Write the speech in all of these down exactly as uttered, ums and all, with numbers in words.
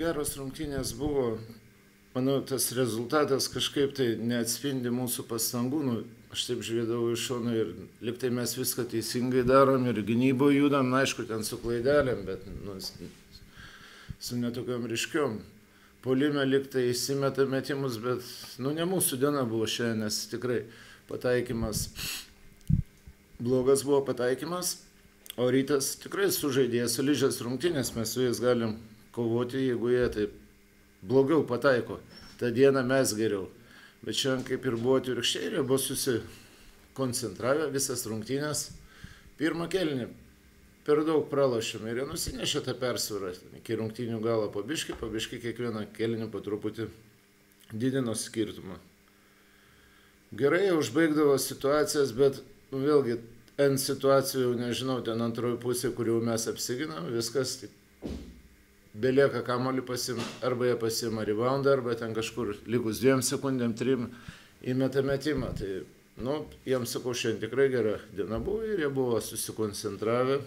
geros rungtynės buvo. Manau, tas rezultatas kažkaip tai neatspindi mūsų pastangų. Nu, aš taip žiūrėdavau iš šono ir liktai mes viską teisingai darom ir gynyboje judam, na, aišku, ten su klaidelėm, bet nu, su netokiom ryškiom. Puolime liktai įsimeta metimus, bet nu, ne mūsų diena buvo šiandien, nes tikrai pataikymas, blogas buvo pataikymas, o Rytas tikrai sužaidė solidžias rungtynės, mes su jais galim kovoti, jeigu jie taip blogiau pataiko. Ta diena mes geriau. Bet šiandien kaip ir buvo atvirkščiai, jie buvo susikoncentravę visas rungtynės. Pirmą kėlinį per daug pralošėme ir jie nusinešė tą persvarą. Iki rungtynių galo po biškį, po biškį kiekvieną kėlinį po truputį didino skirtumą. Gerai jie užbaigdavo situacijas, bet nu, vėlgi N situacijų jau nežinau, ten antroji pusė, kur jau mes apsiginam, viskas tik belieka kamuolį pasim, arba jie pasima reboundą, arba ten kažkur likus dviem sekundėm, trim įmeta metimą. Tai, nu, jiems sakau, šiandien tikrai gera diena buvo ir jie buvo susikoncentravę,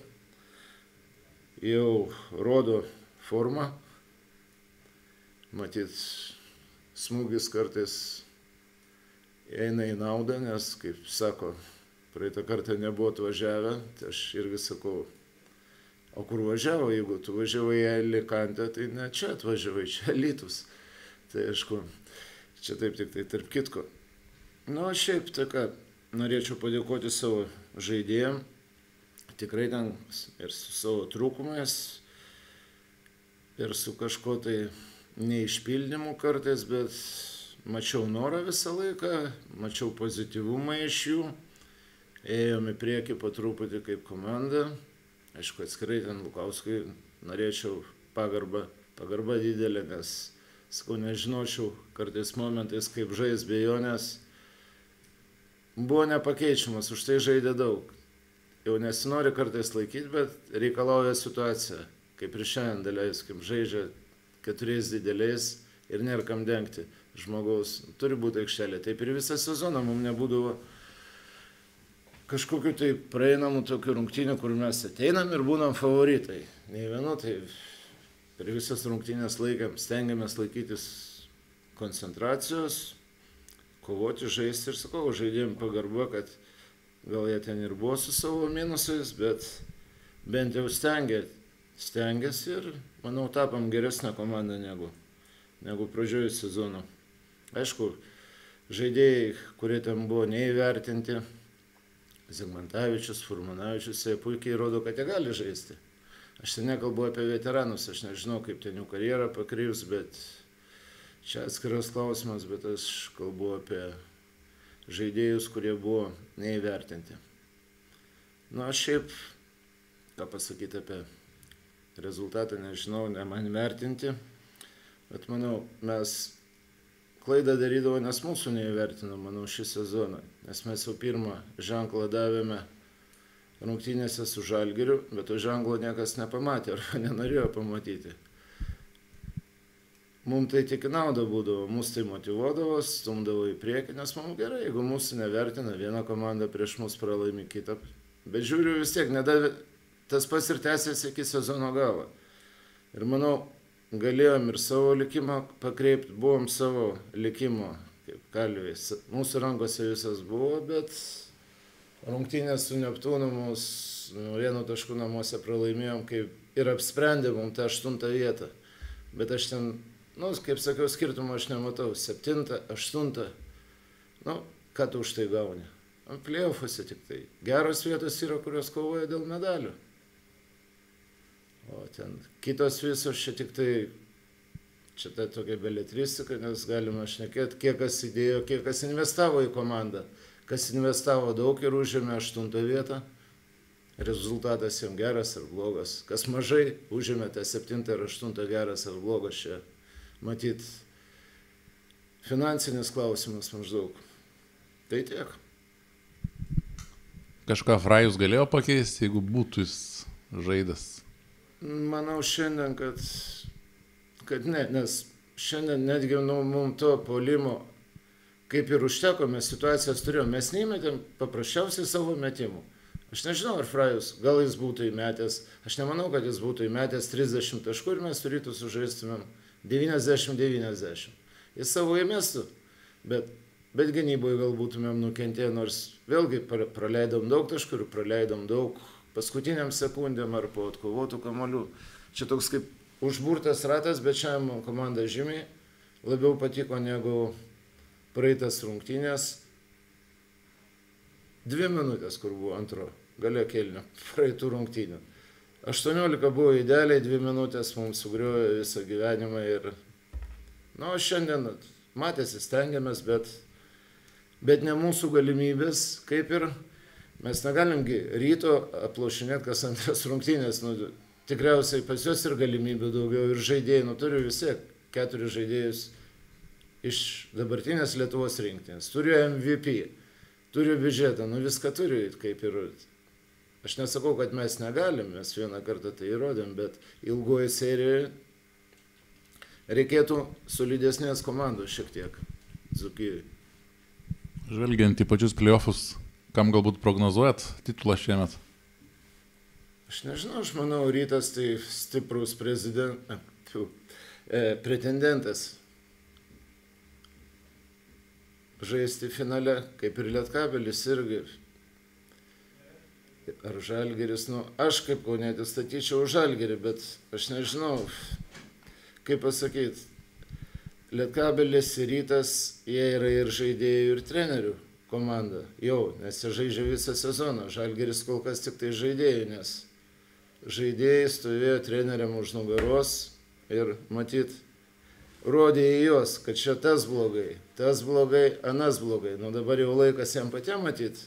jau rodo formą. Matyt, smūgis kartais eina į naudą, nes, kaip sako, praeitą kartą nebuvo atvažiavę, tai aš irgi sakau, o kur važiavo, jeigu tu važiavai į Alicantę, tai ne čia atvažiavai, čia Alytus. Tai aišku, čia taip tik tai tarp kitko. Nu, šiaip, tai ką, norėčiau padėkoti savo žaidėjam, tikrai ten ir su savo trūkumais, ir su kažko tai neišpildymu kartais, bet mačiau norą visą laiką, mačiau pozityvumą iš jų, ėjom į priekį po truputį kaip komanda. Aišku, atskirai ten Lukauskui norėčiau pagarbą, pagarba didelė, nes, sakau, nežinočiau kartais momentais, kaip žais be jo, nes buvo nepakeičiamas, už tai žaidė daug. Jau nesinori kartais laikyti, bet reikalauja situacija, kaip ir šiandien daleiskim, žaidžia keturiais dideliais ir nėra kam dengti žmogaus, turi būti aikštelė. Taip ir visą sezoną mums nebūdavo kažkokiu tai praeinamų tokių rungtynių, kur mes ateinam ir būnam favoritai. Nei vienu, tai per visas rungtynės laikėm, stengiamės laikytis koncentracijos, kovoti, žaisti ir sakau, žaidėjim pagarba, kad gal jie ten ir buvo su savo minusais, bet bent jau stengė, stengiasi ir, manau, tapam geresnę komandą negu, negu pradžioj sezono. Aišku, žaidėjai, kurie ten buvo neįvertinti, Zigmantavičius, Furmanavičius, jie puikiai rodo, kad jie gali žaisti. Aš ten nekalbu apie veteranus, aš nežinau, kaip ten jų karjerą pakryps, bet čia atskiras klausimas, bet aš kalbu apie žaidėjus, kurie buvo neįvertinti. Nu, aš šiaip, ką pasakyti apie rezultatą, nežinau, ne man vertinti, bet manau, mes klaidą darydavo, nes mūsų neįvertino, manau, šį sezoną. Nes mes jau pirmą ženklą davėme rungtynėse su Žalgiriu, bet to ženklo niekas nepamatė arba nenorėjo pamatyti. Mums tai tik nauda būdavo, mus tai motyvuodavo, stumdavo į priekį, nes mums gerai, jeigu mūsų nevertina, viena komanda prieš mus pralaimi kitą. Bet žiūriu vis tiek, nedavė, tas pats ir tęsėsi iki sezono galo. Ir manau, galėjom ir savo likimą pakreipti, buvom savo likimo, kaip kalviai. Mūsų rankose visas buvo, bet rungtynės su Neptūnu mus vienu tašku namuose pralaimėjom, kaip ir apsprendė mums tą aštuntą vietą. Bet aš ten, nu, kaip sakiau, skirtumą aš nematau. Septintą, aštuntą, nu, ką tu už tai gauni? Play-offuose tik tai. Geros vietos yra, kurios kovoja dėl medalių. O ten kitos visos čia tik tai, čia tai tokia beletristika, nes galima šnekėti, kiek kas įdėjo, kiek kas investavo į komandą. Kas investavo daug ir užėmė aštuntą vietą, rezultatas jam geras ar blogas. Kas mažai užėmė tą septintą ir aštuntą geras ar blogas, čia matyt finansinis klausimas maždaug. Tai tiek. Kažką Frajus galėjo pakeisti, jeigu būtų jis žaidęs? Manau šiandien, kad, kad ne, nes šiandien netgi nu, mums to puolimo kaip ir užteko, mes situacijas turėjom, mes neįmetėm paprasčiausiai savo metimų. Aš nežinau, ar Frajus, gal jis būtų įmetęs, aš nemanau, kad jis būtų įmetęs trisdešimt taškų ir mes Rytu sužaistumėm devyniasdešimt devyniasdešimt. Jis savo įmestų, bet, bet gynyboje gal būtumėm nukentėję, nors vėlgi praleidom daug taškų ir praleidom daug paskutiniam sekundėm ar po atkovotų kamuolių. Čia toks kaip užburtas ratas, bet šiandien komanda žymiai labiau patiko negu praeitas rungtynės. Dvi minutės, kur buvo antro galio kėlinio praeitų rungtynių. aštuoniolika buvo idealiai, dvi minutės mums sugriojo visą gyvenimą ir, nu, šiandien matėsi, stengiamės, bet, bet ne mūsų galimybės, kaip ir mes negalimgi ryto aplošinėti kas antras rungtynės, nu, tikriausiai pas juos ir galimybių daugiau ir žaidėjai, nu, turiu vis tiek keturis žaidėjus iš dabartinės Lietuvos rinktinės, turiu M V P. Turiu biudžetą, nu viską turiu, kaip ir, aš nesakau, kad mes negalim, mes vieną kartą tai įrodėm, bet ilgoje serijoje reikėtų solidesnės komandos šiek tiek Dzūkijai. Žvelgiant į pačius playoffus, kam galbūt prognozuojat titulą šiemet? Aš nežinau, aš manau, Rytas tai stiprus prezident, e, pretendentas. Žaisti finale, kaip ir Lietkabelis irgi. Ar Žalgiris, nu, aš kaip kaunietis statyčiau Žalgirį, bet aš nežinau, kaip pasakyti, Lietkabelis ir Rytas, jie yra ir žaidėjų, ir trenerių komanda, jau, nes jie žaidžia visą sezoną, Žalgiris kol kas tik tai žaidėjų, nes žaidėjai stovėjo treneriam už nugaros ir matyt, rodė į juos, kad čia tas blogai, tas blogai, anas blogai. Nu dabar jau laikas jam patiem matyti,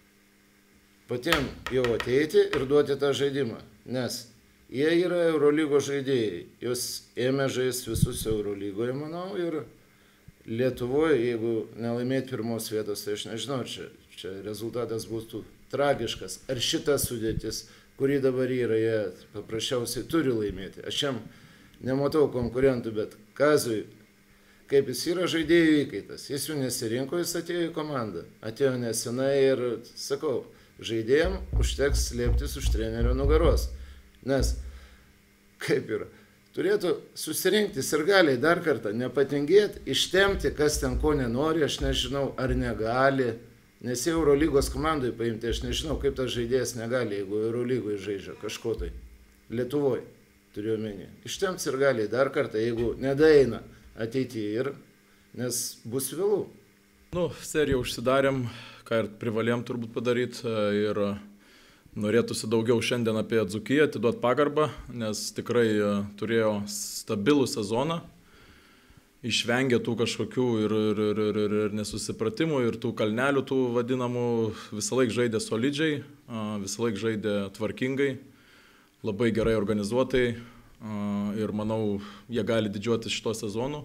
patiem jau ateiti ir duoti tą žaidimą, nes jie yra Eurolygos žaidėjai, juos ėmė žaisti visus Eurolygoje, manau, ir Lietuvoje, jeigu nelaimėti pirmos vietos, tai aš nežinau, čia, čia rezultatas būtų tragiškas. Ar šita sudėtis, kuri dabar yra, jie paprasčiausiai turi laimėti. Aš jam nematau konkurentų, bet Kazui, kaip jis yra žaidėjų įkaitas, jis jų nesirinko, jis atėjo į komandą. Atėjo nesenai ir, sakau, žaidėjim užteks slėptis už trenerio nugaros. Nes, kaip yra, turėtų susirinkti sirgaliai dar kartą, nepatingėti, ištemti, kas ten ko nenori, aš nežinau, ar negali. Nes jie Eurolygos komandai paimti, aš nežinau, kaip tas žaidėjas negali, jeigu Eurolygoje žaidžia kažko tai. Lietuvoje. Turiu omeny. Ištemts ir gali dar kartą, jeigu nedaeina ateityje ir, nes bus vėlų. Nu, seriją užsidarėm, ką ir privalėm turbūt padaryti ir norėtųsi daugiau šiandien apie Dzūkiją atiduoti pagarbą, nes tikrai turėjo stabilų sezoną, išvengė tų kažkokių ir, ir, ir, ir, ir, ir nesusipratimų, ir tų kalnelių tų vadinamų, visą laiką žaidė solidžiai, visą laiką žaidė tvarkingai. Labai gerai organizuotai ir manau, jie gali didžiuotis šito sezonu.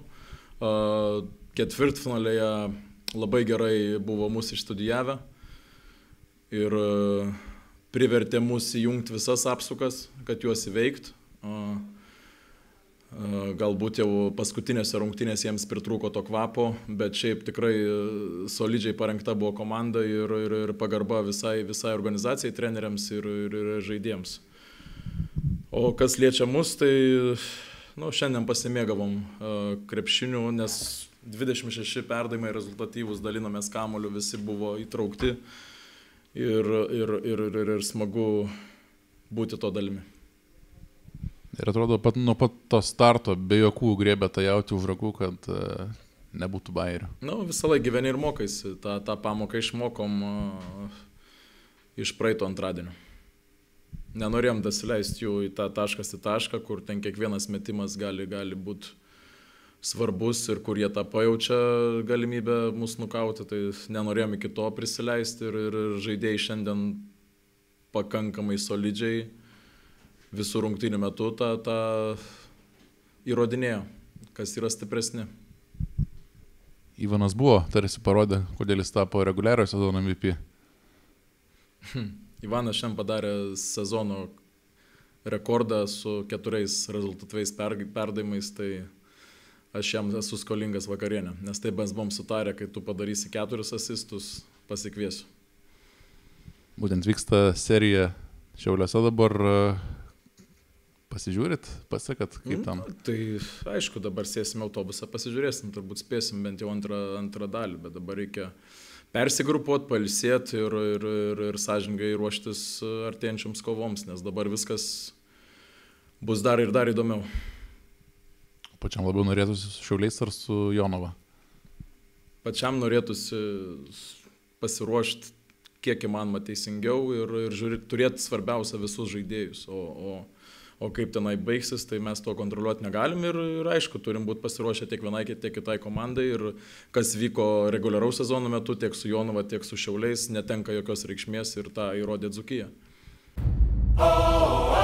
Ketvirtfinalėje labai gerai buvo mūsų išstudijavę ir privertė mus įjungti visas apsukas, kad juos įveikt. Galbūt jau paskutinėse rungtynėse jiems pritrūko to kvapo, bet šiaip tikrai solidžiai parengta buvo komanda ir, ir, ir pagarba visai, visai organizacijai, treneriams ir, ir, ir žaidėjams. O kas liečia mus, tai nu, šiandien pasimėgavom uh, krepšinių, nes dvidešimt šeši perdavimai rezultatyvūs, dalinomės kamuoliu, visi buvo įtraukti ir, ir, ir, ir, ir smagu būti to dalimi. Ir atrodo, pat, nuo pat to starto be jokių griebė tą jautį už ragų, kad uh, nebūtų bairių. Nu, visą laiką gyveni ir mokaisi, tą, tą pamoką išmokom uh, iš praeito antradienio. Nenorėjom dasileisti jų į tą taškas į tašką, kur ten kiekvienas metimas gali, gali būti svarbus ir kur jie tą pajaučia galimybę mus nukauti, tai nenorėjom iki to prisileisti ir, ir žaidėjai šiandien pakankamai solidžiai visų rungtynių metu tą, tą įrodinėjo, kas yra stipresni. Ivanas buvo, tarsi parodė, kodėl jis tapo reguliariojo sezono M V P. Hm. Ivanas šiandien padarė sezono rekordą su keturiais rezultatyviais perdavimais, tai aš jam esu skolingas vakarienę, nes taip mes buvom sutarę, kai tu padarysi keturis asistus, pasikviesiu. Būtent vyksta serija Šiauliuose dabar. pasižiūrit, pasakat, kaip tam? Mm, tai aišku, dabar sėsime autobusą, pasižiūrėsim, turbūt spėsim bent jau antrą, antrą dalį, bet dabar reikia persigrupuoti, pailsėti ir, ir, ir, ir sąžingai ruoštis artėjančiams kovoms, nes dabar viskas bus dar ir dar įdomiau. Pačiam labiau norėtųsi su Šiauliais ar su Jonava? Pačiam norėtųsi pasiruošti kiek įmanoma teisingiau ir, ir žiūrėti, turėti svarbiausia visus žaidėjus, o, o O kaip tenai baigsis, tai mes to kontroliuoti negalim ir, ir aišku, turim būti pasiruošę tiek vienai, tiek kitai komandai ir kas vyko reguliaraus sezono metu tiek su Jonava, tiek su Šiauliais, netenka jokios reikšmės ir tą įrodė Dzūkija.